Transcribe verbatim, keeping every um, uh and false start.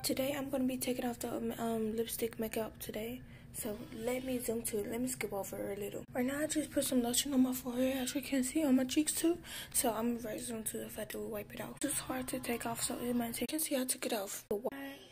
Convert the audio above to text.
today I'm gonna be taking off the um, um lipstick makeup today. So let me zoom to it. Let me skip over it a little. Right now I just put some lotion on my forehead, as you can see, on my cheeks too. So I'm right zoom to if I do wipe it off. It's hard to take off, so it might take. You can see I took it off.